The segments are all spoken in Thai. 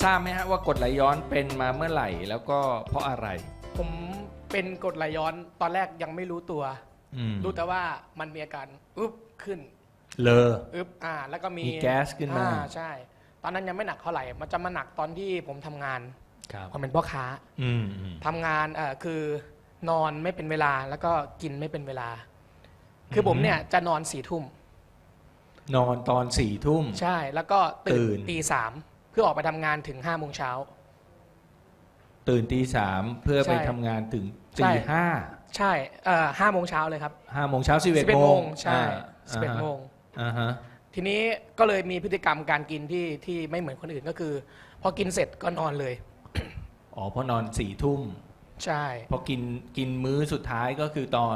ทราบไหมฮะว่ากรดไหลย้อนเป็นมาเมื่อไหร่แล้วก็เพราะอะไรผมเป็นกรดไหลย้อนตอนแรกยังไม่รู้ตัวรู้แต่ว่ามันมีอาการอึบขึ้นเลออึบแล้วก็มีแก๊สขึ้นมาใช่ตอนนั้นยังไม่หนักเท่าไหร่มันจะมาหนักตอนที่ผมทำงานผมเป็นพ่อค้าทำงานคือนอนไม่เป็นเวลาแล้วก็กินไม่เป็นเวลาคือผมเนี่ยจะนอน4 ทุ่มนอนตอน4 ทุ่มใช่แล้วก็ตื่นตี 3เพื่อออกไปทำงานถึง5 โมงเช้าตื่นตี 3เพื่อไปทำงานถึงตี 5ใช่ 5 โมงเช้าเลยครับ 5 โมงเช้า11 โมงใช่11 โมงทีนี้ก็เลยมีพฤติกรรมการกินที่ไม่เหมือนคนอื่นก็คือพอกินเสร็จก็นอนเลยพอนอน4 ทุ่มใช่พอกินมื้อสุดท้ายก็คือตอน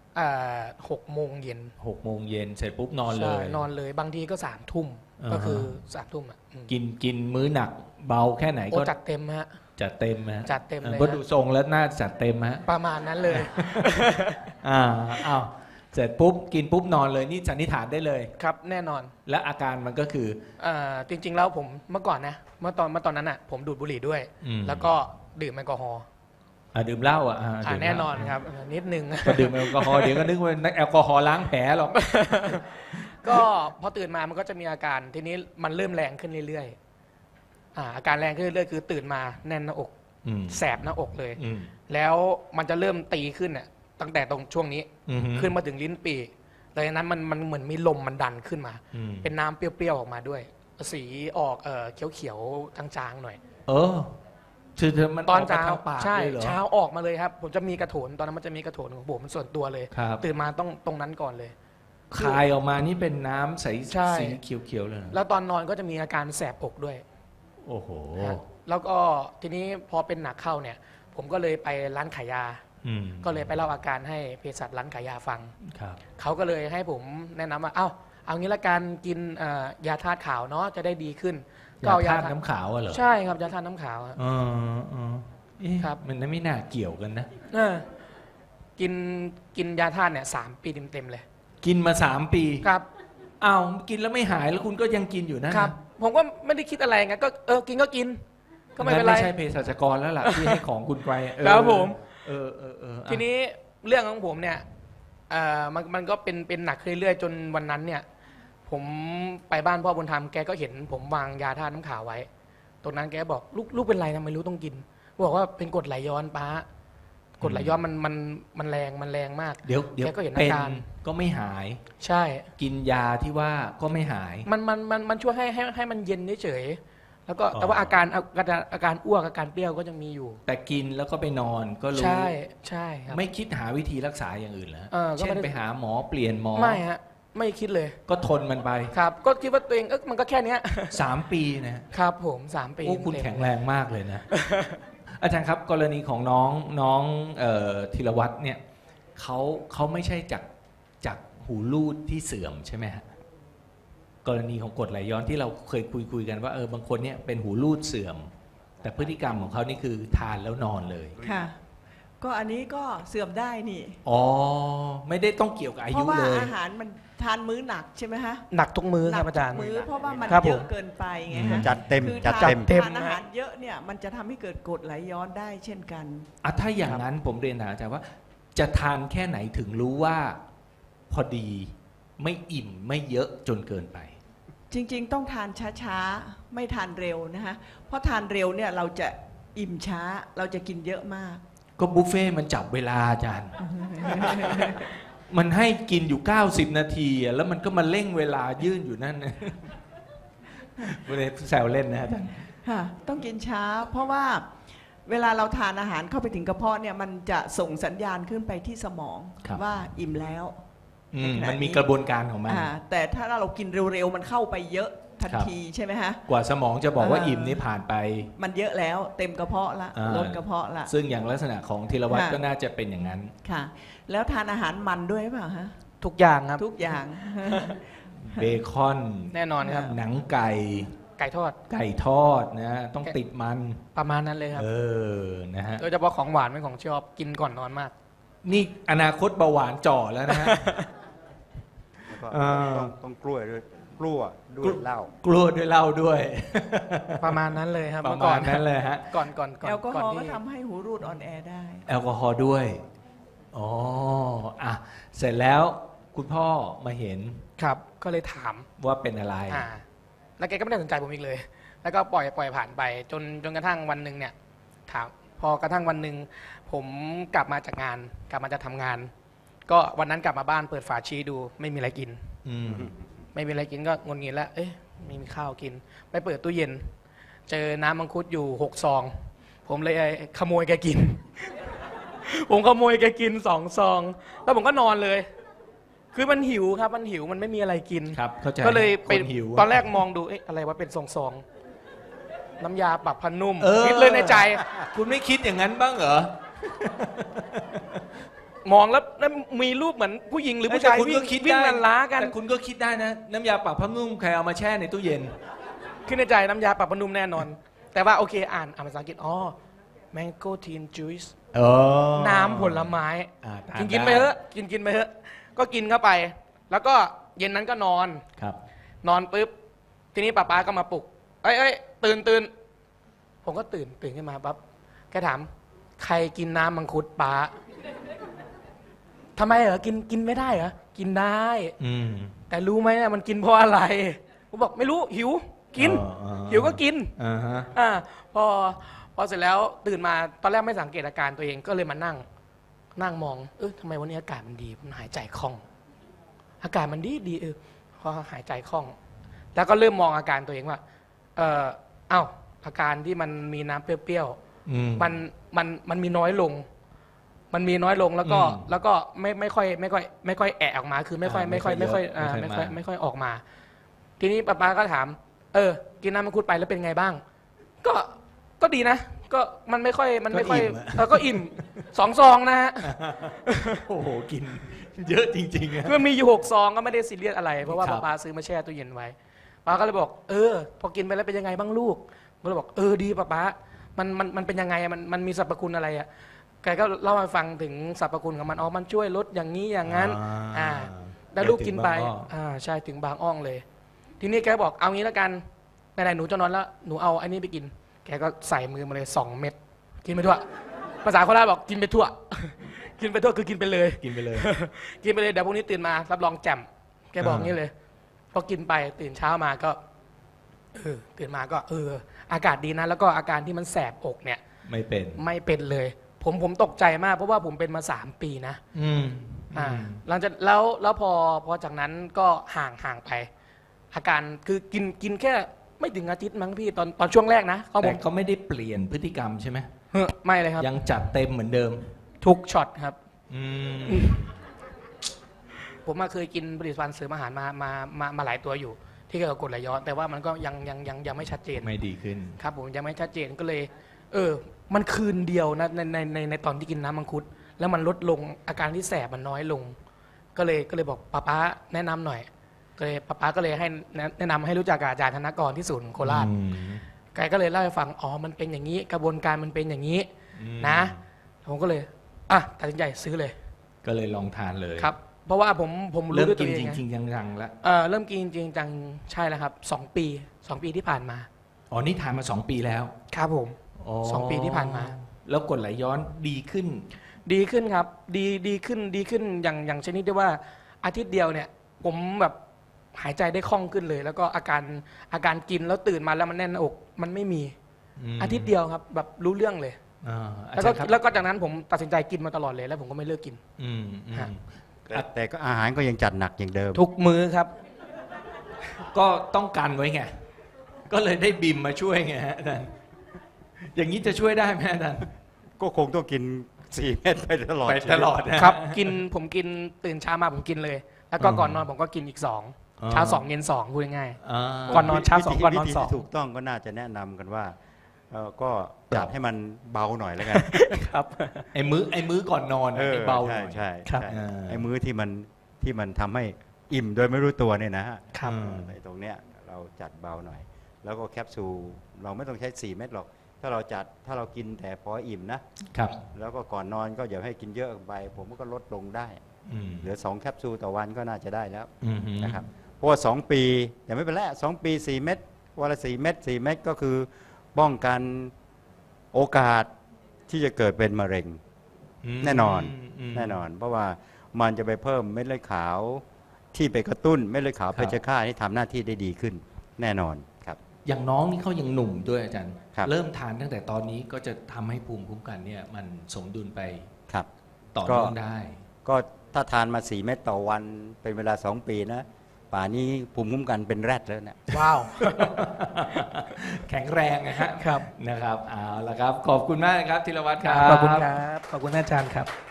6 โมงเย็น 6 โมงเย็นเสร็จปุ๊บนอนเลยนอนเลยบางทีก็3 ทุ่มก็คือ3 ทุ่มกินมื้อหนักเบาแค่ไหนก็จัดเต็มฮะจัดเต็มฮะจัดเต็มเลยก็ดูทรงแล้วน่าจัดเต็มฮะประมาณนั้นเลยอ้าวเสร็จปุ๊บกินปุ๊บนอนเลยนี่สันนิษฐานได้เลยครับแน่นอนและอาการมันก็คือจริงๆแล้วผมเมื่อก่อนนะเมื่อตอนนั้นอ่ะผมดูดบุหรี่ด้วยแล้วก็ดื่มแอลกอฮอล์ดื่มเหล้าแน่นอนครับนิดนึงก็ดื่มแอลกอฮอล์เดี๋ยวก็นึกว่าแอลกอฮอล์ล้างแผลหรอกก็พอตื่นมามันก็จะมีอาการทีนี้มันเริ่มแรงขึ้นเรื่อยๆอาการแรงขึ้นเรื่อยๆคือตื่นมาแน่นหน้าอกแสบหน้าอกเลยแล้วมันจะเริ่มตีขึ้นเนี่ยตั้งแต่ตรงช่วงนี้ขึ้นมาถึงลิ้นปี่เลยนั้นมันเหมือนมีลมมันดันขึ้นมาเป็นน้ำเปรี้ยวๆออกมาด้วยสีออกเขียวๆจางๆหน่อยมันตอนเช้าใช่เช้าออกมาเลยครับผมจะมีกระโถนตอนนั้นมันจะมีกระโถนของผมมันส่วนตัวเลยตื่นมาต้องตรงนั้นก่อนเลยคายออกมานี่เป็นน้ำใสสีเขียวๆเลยแล้วตอนนอนก็จะมีอาการแสบอกด้วยโอ้โหแล้วก็ทีนี้พอเป็นหนักเข้าเนี่ยผมก็เลยไปร้านขายยาก็เลยไปเล่าอาการให้เภสัชร้านขายยาฟังเขาก็เลยให้ผมแนะนำว่าเอางี้ละกันกินยาธาตุขาวเนาะจะได้ดีขึ้นก็ยาธาตุน้ำขาวเหรอใช่ครับยาธาตุน้ำขาวครับมันไม่น่าเกี่ยวกันนะกินยาธาตุเนี่ย3 ปีเต็มๆเลยกินมา3 ปีครับกินแล้วไม่หายแล้วคุณก็ยังกินอยู่นะครับผมก็ไม่ได้คิดอะไรไงก็กินก็กินก็ไม่เป็นไรไม่ใช่เภสัชกรแล้วล่ะที่ให้ของคุณไปครับผมทีนี้เรื่องของผมเนี่ยมันก็เป็นหนักเรื่อยๆจนวันนั้นเนี่ยผมไปบ้านพ่อบุญธรรมแกก็เห็นผมวางยาธาตุน้ำขาวไว้ตรงนั้นแกบอกลูกเป็นไรทำไมรู้ต้องกินบอกว่าเป็นกรดไหลย้อนป้ากรดไหลย้อนมันแรงมากเดี๋ยวแกก็เห็นอาการก็ไม่หายใช่กินยาที่ว่าก็ไม่หายมันช่วยให้มันเย็นเฉยแล้วก็แต่ว่าอาการอ้วกอาการเปรี้ยวก็ยังมีอยู่แต่กินแล้วก็ไปนอนก็รู้ใช่ครับไม่คิดหาวิธีรักษาอย่างอื่นแล้วเช่นไปหาหมอเปลี่ยนหมอไม่ฮะไม่คิดเลยก็ทนมันไปครับก็คิดว่าตัวเองมันก็แค่นี้ 3 ปีนะครับผม3 ปีโอ้คุณแข็งแรงมากเลยนะอาจารย์ครับกรณีของน้องธีรวัตรเนี่ยเขาไม่ใช่จากหูรูดที่เสื่อมใช่ไหมฮะกรณีของกรดไหลย้อนที่เราเคยคุยกันว่าบางคนเนี่ยเป็นหูรูดเสื่อมแต่พฤติกรรมของเขานี่คือทานแล้วนอนเลยค่ะก็อันนี้ก็เสื่อมได้นี่ไม่ได้ต้องเกี่ยวกับอายุเลยเพราะว่าอาหารมันทานมื้อหนักใช่ไหมฮะหนักทุกมื้อครับอาจารย์มื้อเพราะว่ามันเยอะเกินไปไงฮะจัดเต็มทานอาหารเยอะเนี่ยมันจะทำให้เกิดกรดไหลย้อนได้เช่นกันถ้าอย่างนั้นผมเรียนถามอาจารย์ว่าจะทานแค่ไหนถึงรู้ว่าพอดีไม่อิ่มไม่เยอะจนเกินไปจริงๆต้องทานช้าๆไม่ทานเร็วนะฮะเพราะทานเร็วเนี่ยเราจะอิ่มช้าเราจะกินเยอะมากก็บุฟเฟ่มันจับเวลาอาจารย์ มันให้กินอยู่90 นาทีแล้วมันก็มาเร่งเวลายื่นอยู่นั่นนะไม่ได้แซวเล่นนะอาจารย์ต้องกินช้าเพราะว่าเวลาเราทานอาหารเข้าไปถึงกระเพาะเนี่ยมันจะส่งสัญญาณขึ้นไปที่สมองว่าอิ่มแล้วมันมีกระบวนการของมันแต่ถ้าเรากินเร็วๆมันเข้าไปเยอะทันทีใช่ไหมฮะกว่าสมองจะบอกว่าอิ่มนี่ผ่านไปมันเยอะแล้วเต็มกระเพาะละลดกระเพาะละซึ่งอย่างลักษณะของธีรวัตรก็น่าจะเป็นอย่างนั้นค่ะแล้วทานอาหารมันด้วยเปล่าฮะทุกอย่างครับทุกอย่างเบคอนแน่นอนครับหนังไก่ทอดนะต้องติดมันประมาณนั้นเลยครับนะฮะโดยเฉพาะของหวานเป็นของชอบกินก่อนนอนมากนี่อนาคตเบาหวานจ่อแล้วนะฮะต้องกล้วยด้วยกลัวด้วยเหล้ากลัวด้วยเหล้าด้วยประมาณนั้นเลยครับประเมื่อก่อมาน ณนั้นเลยฮะก่อนแอลกอฮอล์ก็ที่ทำให้หูรูดอ่อนแอได้แอลกอฮอล์ด้วยอ๋ออ่ะเสร็จแล้วคุณพ่อมาเห็นครับก็เลยถามว่าเป็นอะไรแล้วแกก็ไม่ได้สนใจผมอีกเลย แล้วก็ปล่อยผ่านไปจนกระทั่งวันหนึ่งเนี่ยถามพอกระทั่งวันหนึ่งผมกลับมาจากงานกลับมาจะทำงาน ก็วันนั้นกลับมาบ้านเปิดฝาชีดูไม่มีอะไรกินอืมไม่มีอะไรกินก็งนงินแล้ว เอ๊ะไม่มีข้าวกิน ไปเปิดตู้เย็น เจอน้ำมังคุดอยู่6 ซอง ผมเลยขโมยแกกิน ผมขโมยแกกิน2 ซอง แล้วผมก็นอนเลย คือมันหิวครับ มันหิว มันไม่มีอะไรกินครับเข้าใจก็เลยคไปนหิวตอนแรกมองดู เอ๊ะอะไรวะเป็นซองๆน้ำยาปรับผ้านุ่มเออคิดเลยในใจคุณไม่คิดอย่างนั้นบ้างเหรอมองแล้วมีรูปเหมือนผู้หญิงหรือผู้ชายแต่คุณวิ่ก็งคิดวิ่งได้นันล้ากันแต่คุณก็คิดได้นะ น้ำยาปรับผ้านุ่มใครเอามาแช่ในตู้เย็นขึ้นในใจน้ำยาปรับผ้านุ่มแน่นอน แต่ว่าโอเคอ่านภาษาอังกฤษอ๋อ mango teen juice น้ำผลไม้ทากินไปเถอะกินไปเถอะก็กินเข้าไป แล้วก็เย็นนั้นก็นอนครับนอนปุ๊บทีนี้ป้าก็มาปลุกเอ้ยตื่นผมก็ตื่นขึ้นมาปั๊บแกถามใครกินน้ำมังคุดป้าทำไมเหรอกินไม่ได้เหรอกินได้อืมแต่รู้ไหมเนี่ยมันกินเพราะอะไรผมบอกไม่รู้หิวกิน หิวก็กินอ่าฮะพอเสร็จแล้วตื่นมาตอนแรกไม่สังเกตอาการตัวเองก็เลยมานั่งมองทำไมวันนี้อากาศมันดีมันหายใจคล่อง อากาศมันดีพอหายใจคล่อง แล้วก็เริ่มมองอาการตัวเองว่าอาการที่มันมีน้ำเปรี้ยวๆมันมีน้อยลง มันมีน้อยลงแล้วก็ไม่ค่อยแอะออกมาคือไม่ค่อยออกมา ทีนี้ป้าก็ถามกินน้ำมังคุดไปแล้วเป็นไงบ้าง ก็ดีนะ ก็มันไม่ค่อยก็อิ่ม2 ซองนะฮะโอ้โหกินเยอะจริงๆอะคือมีอยู่6 ซองก็ไม่ได้ซีเรียสอะไรเพราะว่าป้าซื้อมาแช่ตู้เย็นไว้ป้าก็เลยบอกพอกินไปแล้วเป็นยังไงบ้างลูกก็เลยบอกดีป้ามันเป็นยังไงมันมีสรรพคุณอะไรอ่ะแกก็เล่าให้ฟังถึงสรรพคุณของมันมันช่วยลดอย่างนี้อย่างนั้นแล้วลูกกินไปใช่ถึงบางอ้องเลย ทีนี้แกบอกเอางี้แล้วกันไหนๆหนูจะนอนแล้วหนูเอาไอ้นี่ไปกินแกก็ใส่มือมาเลย2 เม็ดกินไปทั่วภาษาโคราชบอกกินไปทั่ว กินไปทั่วคือกินไปเลยกินไปเลยกินไปเลยเดี๋ยวพรุ่งนี้ตื่นมารับรองแจ่มแกบอกงี้เลยพอกินไปตื่นเช้ามาก็ตื่นมาก็อากาศดีนะแล้วก็อาการที่มันแสบอกเนี่ยไม่เป็นเลยผมตกใจมากเพราะว่าผมเป็นมา3 ปีนะหลังจากแล้วพอจากนั้นก็ห่างไปอาการคือกินแค่ไม่ถึงอาทิตย์มั้งพี่ตอนช่วงแรกนะแต่เขาไม่ได้เปลี่ยนพฤติกรรมใช่ไหมไม่เลยครับยังจัดเต็มเหมือนเดิมทุกช็อตครับผมเคยกินผลิตภัณฑ์เสริมอาหารมาหลายตัวอยู่ที่เกี่ยวกับกรดไหลย้อนแต่ว่ามันก็ยังไม่ชัดเจนไม่ดีขึ้นครับผมยังไม่ชัดเจนก็เลยมันคืนเดียวนะในตอนที่กินน้ำมังคุดแล้วมันลดลงอาการที่แสบมันน้อยลงก็เลยบอกป้าแนะนำหน่อยก็เลยป้าก็เลยให้แนะนำให้รู้จักกับอาจารย์ธนกรที่ศูนย์โคราชแกก็เลยเล่าให้ฟังมันเป็นอย่างนี้กระบวนการมันเป็นอย่างนี้นะผมก็เลยตัดสินใจซื้อเลยก็เลยลองทานเลยครับเพราะว่าผมรู้ด้วยตัวเองเริ่มกินจริงๆจังๆแล้วเริ่มกินจริงจังใช่แล้วครับ2 ปีที่ผ่านมานี่ทานมา2 ปีแล้วครับผม2 ปีที่ผ่านมาแล้วกรดไหลย้อนดีขึ้นครับดีขึ้นอย่างชนิดที่ว่าอาทิตย์เดียวเนี่ยผมแบบหายใจได้คล่องขึ้นเลย แล้วก็อาการกินแล้วตื่นมาแล้วมันแน่นหน้าอกมันไม่มีอาทิตย์เดียวครับแบบรู้เรื่องเลยแล้วก็จากนั้นผมตัดสินใจกินมาตลอดเลยแล้วผมก็ไม่เลิกกินแต่ก็อาหารก็ยังจัดหนักอย่างเดิมทุกมื้อครับก็ต้องกันไว้ไงก็เลยได้บิมมาช่วยไงฮะท่านอย่างนี้จะช่วยได้ไหมท่านก็คงต้องกิน4 เม็ดไปตลอดครับผมกินตื่นเช้ามาผมกินเลยแล้วก็ก่อนนอนผมก็กินอีก2เช้า2เย็น2พูดง่ายๆก่อนนอนเช้า2ก่อนนอน2 ถูกต้องก็น่าจะแนะนำกันว่าก็จัดให้มันเบาหน่อยแล้วกันครับไอ้มื้อก่อนนอนไอ้เบาหน่อยใช่ไอ้มื้อที่มันทำให้อิ่มโดยไม่รู้ตัวเนี่ยนะฮะไอ้ตรงเนี้ยเราจัดเบาหน่อยแล้วก็แคปซูลเราไม่ต้องใช้4 เม็ดหรอกถ้าเรากินแต่พออิ่มนะครับแล้วก็ก่อนนอนก็อย่าให้กินเยอะไปผมก็ลดลงได้เหลือ2 แคปซูลต่อวันก็น่าจะได้แล้วนะครับเพราะว่า2 ปีแต่ไม่เป็นไร2 ปี4 เม็ดวันละ4 เม็ด4 เม็ดก็คือป้องกันโอกาสที่จะเกิดเป็นมะเร็งแน่นอนแน่นอน เพราะว่ามันจะไปเพิ่มเม็ดเลือดขาวที่ไปกระตุ้นเม็ดเลือดขาวเพชฌฆาตให้ทำหน้าที่ได้ดีขึ้นแน่นอนครับอย่างน้องนี่เขายังหนุ่มด้วยอาจารย์ครับเริ่มทานตั้งแต่ตอนนี้ก็จะทำให้ภูมิคุ้มกันเนี่ยมันสมดุลไปครับต่อเนื่องได้ก็ถ้าทานมา4 เม็ดต่อวันเป็นเวลา2 ปีนะป่านนี้ภูมิคุ้มกันเป็นแรดแล้วนะว้าวแข็งแรงนะฮะครับนะครับเอาละครับ ขอบคุณมากนะครับธีรวัตรครับขอบคุณครับ ขอบคุณอาจารย์ครับ